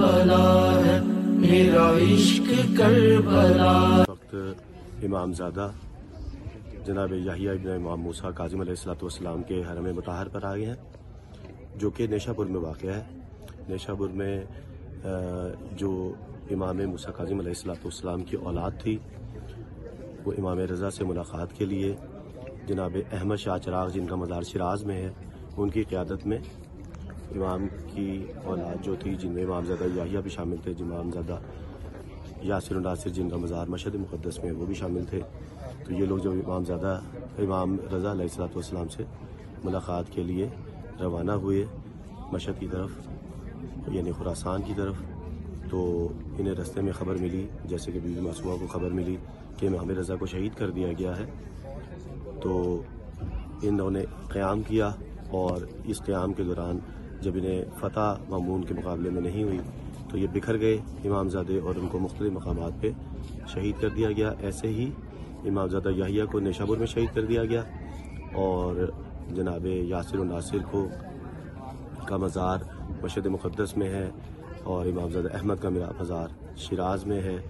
کربلا ہے میرا عشق کربلا. وقت امام زادہ جناب یحییٰ ابن امام موسیٰ کاظم علیہ السلام کے حرم مطہر پر آ گئے ہیں، جو کہ نیشا پور میں واقع ہے. نیشا پور میں جو امام موسیٰ کاظم علیہ السلام کی اولاد تھی، وہ امام رضا سے ملاقات کے لیے جناب احمد شاہ چراغ، جن کا مزار شیراز میں ہے، ان کی قیادت میں امام کی اولاد جو تھی، جن میں امام زادہ یحییٰ بھی شامل تھے، امام زادہ یاسر و ناصر جن کا مزار مشہد مقدس میں وہ بھی شامل تھے. تو یہ لوگ جب امام رضا علیہ السلام سے ملاقات کے لیے روانہ ہوئے مشہد کی طرف، یعنی خراسان کی طرف، تو انہیں رستے میں خبر ملی، جیسے کہ بی بی معصومہ کو خبر ملی کہ امام رضا کو شہید کر دیا گیا ہے. تو انہوں نے قیام کیا، اور اس قیام کے دوران جب انہیں فتح مامون کے مقابلے میں نہیں ہوئی تو یہ بکھر گئے امام زادے، اور ان کو مختلف مقامات پہ شہید کر دیا گیا. ایسے ہی امام زادہ یحییٰ کو نیشابور میں شہید کر دیا گیا، اور جناب یاسر و ناصر کا مزار مشہد مقدس میں ہے، اور امام زادہ احمد کا مزار شیراز میں ہے.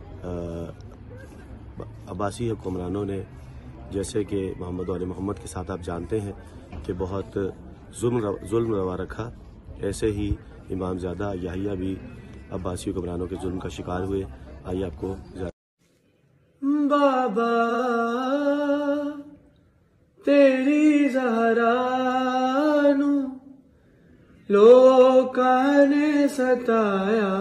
عباسی حکمرانوں نے، جیسے کہ محمد اور محمد کے ساتھ آپ جانتے ہیں کہ بہت ظلم روا رکھا، ایسے ہی امام زادہ یحییٰ بھی عباسی حکمرانوں کے ظلم کا شکار ہوئے. آئیے آپ کو بابا تیری زہرا نو لوکاں نے ستایا،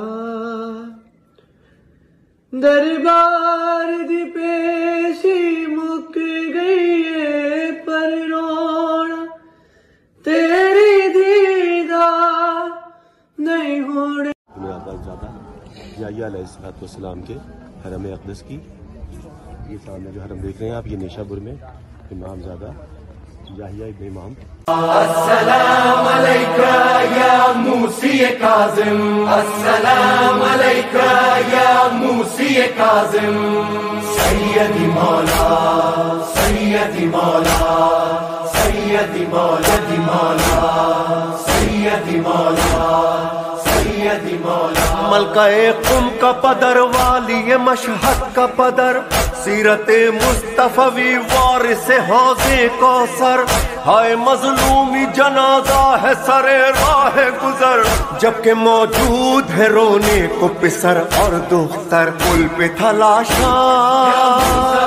دربار دی پیشی مک گئی ہے پر رونا تیری دیدار نہیں ہونے. زادہ یحییٰ علیہ السلام کے حرم اقدس کی، یہ سامنے جو حرم دیکھ رہے ہیں آپ، یہ نیشا پور میں امام زادہ یحییٰ ابن امام. السلام علیکہ یا موسی کاظم، السلام علیکہ یا موسی کاظم، سیدی مولا سیدی مولا سیدی مولا سیدی مولا سیدی مولا. ملکہ قم کا پدر، والی مشہد کا پدر، سیرت مصطفی وارث حوض کوثر، ہائے مظلومی جنازہ ہے سر راہ گزر، جبکہ موجود ہے رونے کو پسر اور دختر، پل پہ تھا لاشاں